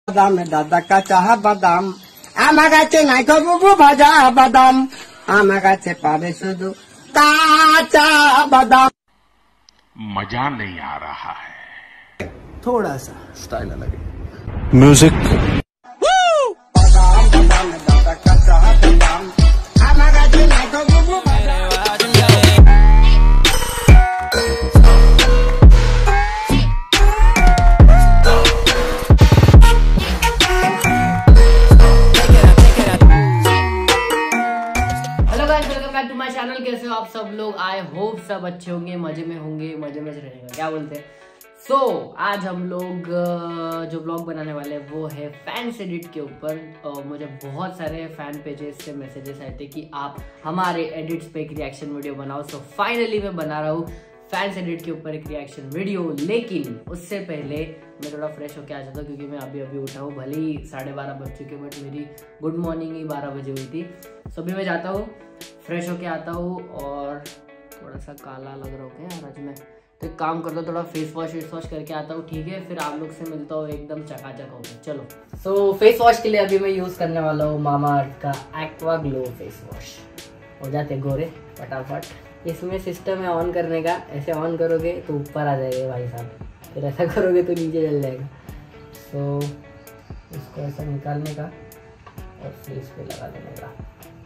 বাদাম দাদা কাঁচা বাদাম আমার কাছে নাই গো বুবু ভাজা বাদাম আমার কাছে পাবে শুধু কাঁচা বাদাম। मजा नहीं आ रहा है, थोड़ा सा स्टाइल अलग है। म्यूजिक बादाम बादाम दादा काँचा बादाम আমার কাছে নাই গো বুবু ভাজা। To my channel. कैसे हो आप सब लोग? आई होप सब अच्छे होंगे, मजे में होंगे, मजे में रहेंगे, क्या बोलते हैं। सो आज हम लोग जो ब्लॉग बनाने वाले हैं वो है फैंस एडिट के ऊपर। मुझे बहुत सारे फैन पेजेस से मैसेजेस आए थे कि आप हमारे एडिट्स पे एक रिएक्शन वीडियो बनाओ। सो फाइनली मैं बना रहा हूँ फैंस एडिट के ऊपर एक रिएक्शन वीडियो। लेकिन उससे पहले मैं थोड़ा फ्रेश होकर आ जाता हूँ क्योंकि मैं अभी उठा हूँ। भले ही 12:30 बज चुके बट मेरी गुड मॉर्निंग ही 12 बजे हुई थी। सो अभी मैं जाता हूँ, फ्रेश होके आता हूँ और थोड़ा सा काला लग रहा हूँ क्या यार आज मैं, तो एक काम करता हूँ थोड़ा फेस वॉश करके आता हूँ, ठीक है। फिर आप लोग से मिलता हूँ एकदम चकाचक होकर। चलो सो फेस वॉश के लिए अभी मैं यूज़ करने वाला हूँ मामा अर्थ का एक्वा ग्लो फेस वॉश। हो जाते गोरे फटाफट। इसमें सिस्टम है ऑन करने का, ऐसे ऑन करोगे तो ऊपर आ जाएगा भाई साहब, फिर ऐसा करोगे तो नीचे चल जाएगा। सो इसको ऐसा निकालने का और फेस पे लगा देने का।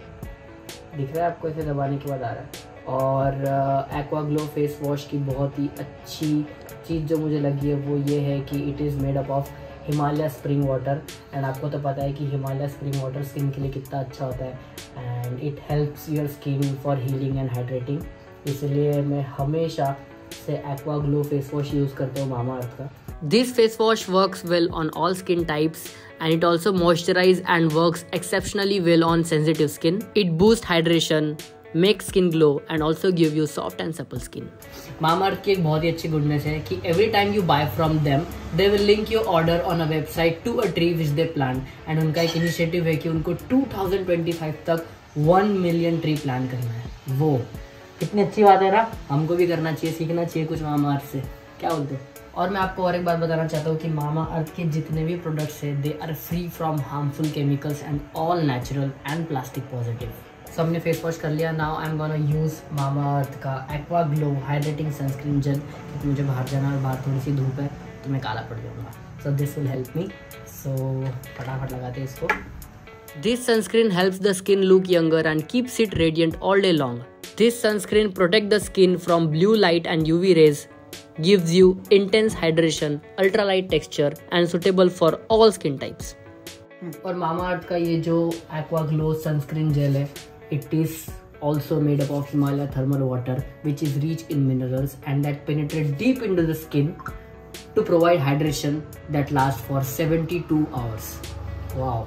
दिख रहा है आपको? ऐसे दबाने के बाद आ रहा है। और एक्वा ग्लो फेस वॉश की बहुत ही अच्छी चीज़ जो मुझे लगी है वो ये है कि it is made up of Himalaya spring water. And आपको तो पता है कि हिमालय स्प्रिंग वाटर स्किन के लिए कितना अच्छा होता है and it helps your skin for healing and hydrating. इसलिए मैं हमेशा से Aqua Glow face wash use करता हूँ मामा अर्थ का। This face wash works well on all skin types and it also moisturizes and works exceptionally well on sensitive skin. It boosts hydration, makes skin glow and also give you soft and supple skin. Mamaearth की एक बहुत ही अच्छी goodness है कि every time you buy from them, they will link your order on a website to a tree which they plant. And उनका एक initiative है कि उनको 2025 तक 1 मिलियन ट्री प्लान करना है। वो कितनी अच्छी बात है ना, हमको भी करना चाहिए, सीखना चाहिए कुछ मामाअर्थ से, क्या बोलते हो। और मैं आपको और एक बात बताना चाहता हूँ कि मामा अर्थ के जितने भी प्रोडक्ट्स हैं they are free from harmful chemicals and all natural and plastic positive. So हमने फेस वॉश कर लिया। Now I am gonna use Mamaearth का Aqua Glow hydrating sunscreen gel क्योंकि मुझे बाहर जाना और बाहर थोड़ी सी धूप है तो मैं काला पड़ जाऊँगा। So this will help me. So फटाफट लगाते हैं इसको। This sunscreen helps the skin look younger and keeps it radiant all day long. This sunscreen protect the skin from blue light and UV rays, gives you intense hydration, ultralight texture and suitable for all skin types. और Mamaearth का ये जो Aqua Glow sunscreen gel है it is also made up of Himalaya thermal water which is rich in minerals and that penetrate deep into the skin to provide hydration that lasts for 72 hours. Wow.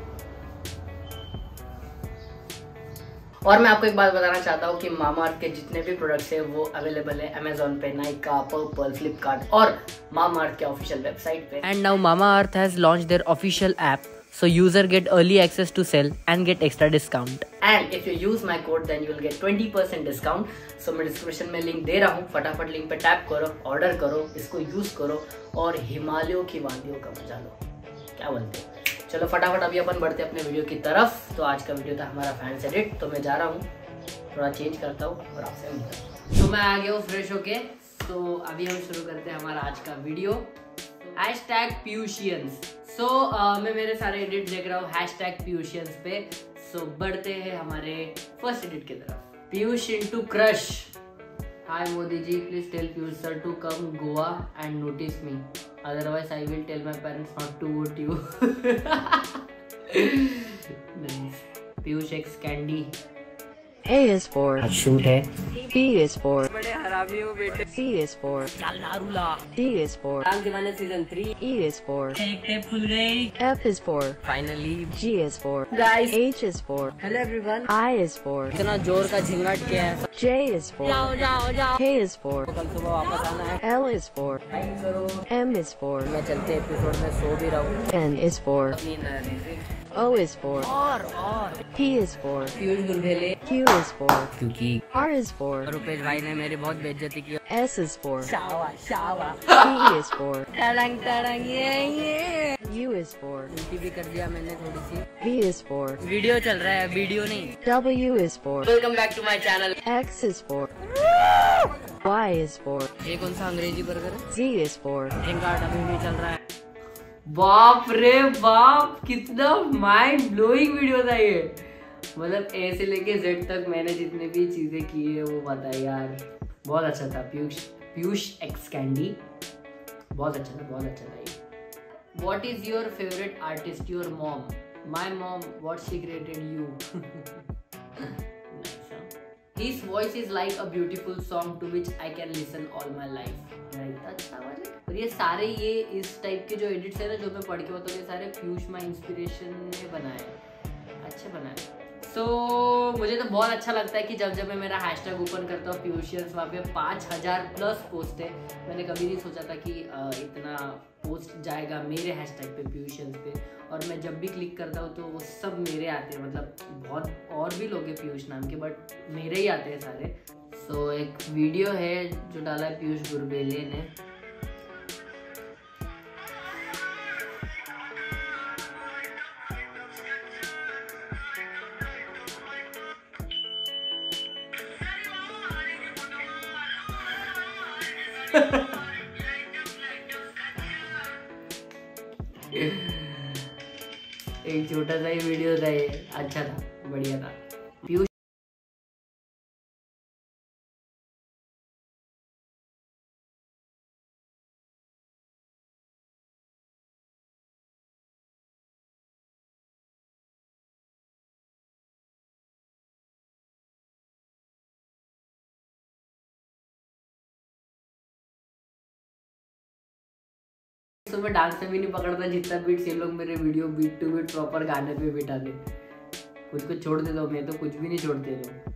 और मैं आपको एक बात बताना चाहता हूँ कि मामाअर्थ के जितने भी प्रोडक्ट्स हैं वो अवेलेबल है अमेजोन पे, नाइका, पर्पल, फ्लिपकार्ट और मामाअर्थ के ऑफिशियल वेबसाइट पे। And now Mamaearth has launched their official app so user get early access to sell and get extra discount. And if you use my code then you will get 20% discount. So मैं description में link दे रहा हूँ, फटाफट link पे tap करो, order करो, इसको यूज करो और हिमालयों की वादियों का मजा लो, क्या बोलते हैं। चलो फटाफट अभी अपन बढ़ते हैं अपने वीडियो की तरफ। तो आज का वीडियो था हमारा फैंस एडिट, तो मैं जा रहा हूँ थोड़ा चेंज करता हूँ और आपसे मिलता हूँ। तो मैं आ गया हूँ फ्रेश होके। तो अभी हम शुरू करते हैं हमारा आज का वीडियो। #Piyusians। सो मैं मेरे सारे एडिट देख रहा हूँ #Piyusians पे। सो बढ़ते हैं हमारे फर्स्ट एडिट की तरफ। Piyush into crush. Hi Modi ji, please tell Piyush sir to come Goa and notice me. Otherwise, I will tell my parents not to vote you. Nice. Piyush X Candy. A is for shoot है। B is for बड़े हरामी हो बेटे। C is for चल नारूला। D is for Ram दीवाने season 3। E is for एक tape खुल गई। F is for Finally। G is for Guys। H is for Hello everyone। I is for इतना जोर का झिंगाट क्या है? J is for जाओ। K is for कल सुबह वापस आना है। L is for लाइक करो। M is for मैं चलते एपिसोड में सो भी रहा हूँ। N is for अपनी नजर O is for और P is for पीयूष बुलबुले। Q is for क्योंकि R is for रुपेश भाई ने मेरी बहुत बेइज्जती की। S is for Shava Shava. T is for टड़ंग टड़ंग ये। U is for. उल्टी भी कर दिया मैंने थोड़ी सी। V is for. वीडियो चल रहा है, वीडियो नहीं। W is for. Welcome back to my channel. X is for. Y is for. ये कौन सा अंग्रेजी बर्गर है? Z is for. रिंगार्ड अभी भी चल रहा है। बाप रे बाप, कितना माइंड ब्लोइंग वीडियो था ये। मतलब ए से लेके जेड तक मैंने जितने भी चीजें की है वो पता है यार, बहुत अच्छा था। पीयूष एक्स कैंडी बहुत अच्छा था, बहुत अच्छा था ये। What is your favorite artist? Your mom. My mom, what she created you. Nice, huh? His voice is like a beautiful song to which I can listen all my life. अच्छा वाले। और ये सारे ये इस टाइप के जो edits है ना, जो मैं पढ़ के बताऊँ, ये सारे पीयूष माई इंस्पिरेशन ने बनाए, अच्छे बनाए। तो मुझे तो बहुत अच्छा लगता है कि जब मैं मेरा हैशटैग ओपन करता हूँ पीयूशियंस, वहाँ पे 5000 प्लस पोस्ट है। मैंने कभी नहीं सोचा था कि इतना पोस्ट जाएगा मेरे हैशटैग पे पीयूशियंस पे, और मैं जब भी क्लिक करता हूँ तो वो सब मेरे आते हैं। मतलब बहुत और भी लोग हैं पीयूष नाम के, बट मेरे ही आते हैं सारे। सो एक वीडियो है जो डाला है पीयूष गुरबेले ने। एक छोटा सा ही वीडियो था ये, अच्छा था, बढ़िया था। पीयूष तो मैं डांस में भी नहीं पकड़ता जितना बीट्स ये लोग मेरे video beat to beat proper गाने पे बिठा दे। कुछ छोड़ देता हूँ मैं, तो कुछ भी नहीं छोड़ते लोग।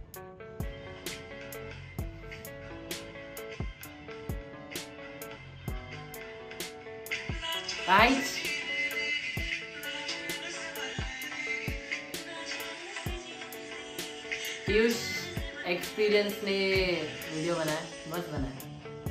पीयूष एक्सपीरियंस ने वीडियो बनाया, मस्त बनाया,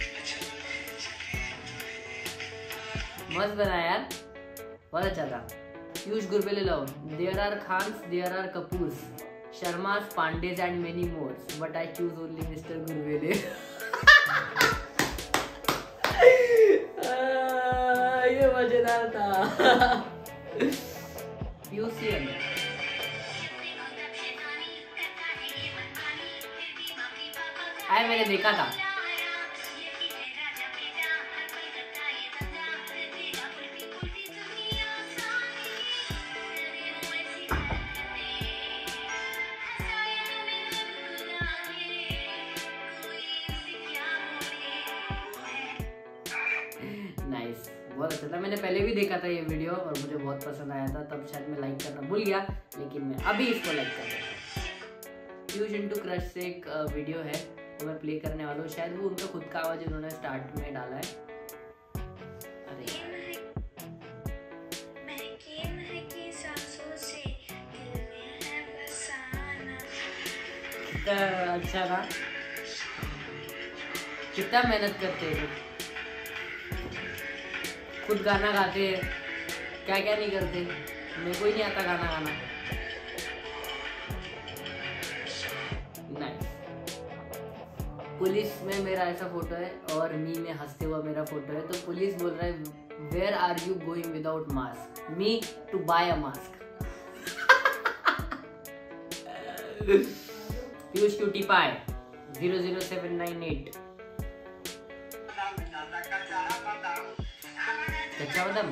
मस्त बनाया यार, बहुत अच्छा था। Piyush Gurbele love. There are Khans, there are Kapoors, Sharmas, Pandeys and many mores, but I choose only mister Gurbele. ये मजेदार था। पीयूषियन आए, मैंने देखा था। नाइस, बहुत अच्छा था। मैंने पहले भी देखा था ये वीडियो और मुझे बहुत पसंद आया था, तब शायद मैं लाइक करना भूल गया, लेकिन मैं अभी इसको लाइक कर रहा हूँ। पीयूष इंटू क्रश से एक वीडियो है, वो मैं प्ले करने वाला हूँ। शायद वो उनका खुद का आवाज उन्होंने स्टार्ट में डाला है। अरे कितना अच्छा था, कितना मेहनत करते हैं, खुद गाना गाते हैं, क्या क्या नहीं करते। मेरे को ही नहीं आता गाना गाना। नाइस। पुलिस में मेरा ऐसा फोटो है और मी में हंसते हुआ मेरा फोटो है। तो पुलिस बोल रहा है where are you going without mask, me to buy a mask. Piyush cutie pie 00798। कच्चा बादाम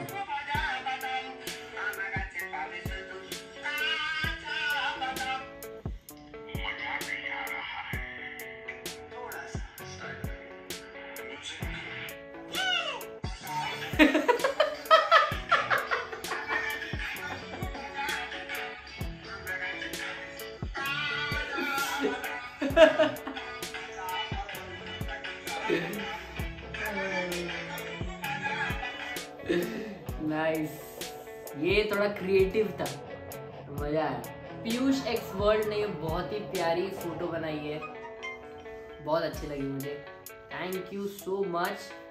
नाइस, ये थोड़ा क्रिएटिव था, मजा आया। पीयूष एक्स वर्ल्ड ने बहुत ही प्यारी फोटो बनाई है, बहुत अच्छी लगी मुझे। Thank you so much.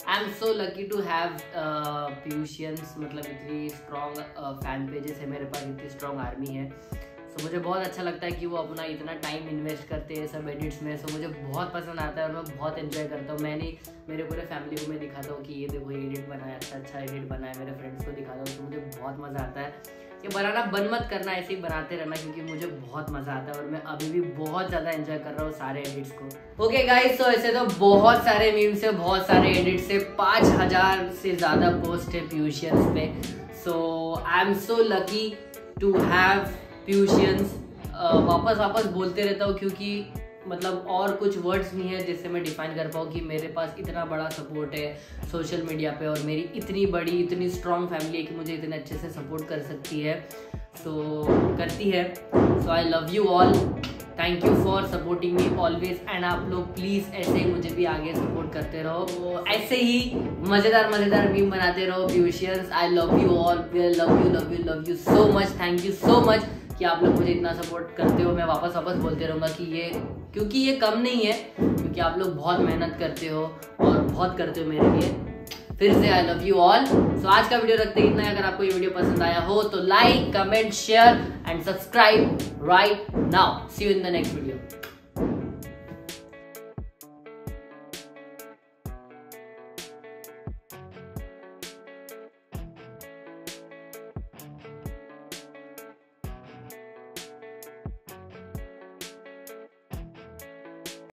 I am so lucky to have Piyushians, मतलब इतनी स्ट्रॉन्ग फैन पेजेस है मेरे पास, इतनी स्ट्रॉन्ग आर्मी है। सो मुझे बहुत अच्छा लगता है कि वो अपना इतना टाइम इन्वेस्ट करते हैं सब एडिट्स में। सो मुझे बहुत पसंद आता है और मैं बहुत एंजॉय करता हूँ। मैंने मेरे पूरे फैमिली को मैं दिखाता हूँ कि ये देखो ये एडिट बनाया, अच्छा एडिट बनाया, मेरे फ्रेंड्स को दिखाता हूँ। तो मुझे बहुत मज़ा आता है कि बनाना बंद मत करना, ऐसे ही बनाते रहना, क्योंकि मुझे बहुत मज़ा आता है और मैं अभी भी बहुत ज़्यादा एंजॉय कर रहा हूँ सारे एडिट्स को। ओके गाइस, तो ऐसे तो बहुत सारे मीम्स है, बहुत सारे एडिट्स है, 5000 से ज़्यादा पोस्ट है प्यूशियंस पे। So I am so lucky to have Piyushians. वापस बोलते रहता हूँ, क्योंकि मतलब और कुछ वर्ड्स नहीं है जिससे मैं डिफाइन कर पाऊँ कि मेरे पास इतना बड़ा सपोर्ट है सोशल मीडिया पे और मेरी इतनी बड़ी इतनी स्ट्रॉन्ग फैमिली है कि मुझे इतने अच्छे से सपोर्ट कर सकती है, करती है। So I love you all, thank you for supporting me always. And आप लोग प्लीज़ ऐसे ही मुझे भी आगे सपोर्ट करते रहो, तो ऐसे ही मज़ेदार मीम बनाते रहो Piyushians. I love you all, love you so much, thank you so much कि आप लोग मुझे इतना सपोर्ट करते हो। मैं वापस बोलते रहूँगा कि क्योंकि ये कम नहीं है, क्योंकि आप लोग बहुत मेहनत करते हो और बहुत करते हो मेरे लिए। फिर से I love you all. So आज का वीडियो रखते इतना है। अगर आपको ये वीडियो पसंद आया हो तो like, comment, share and subscribe right now. See you in the next video.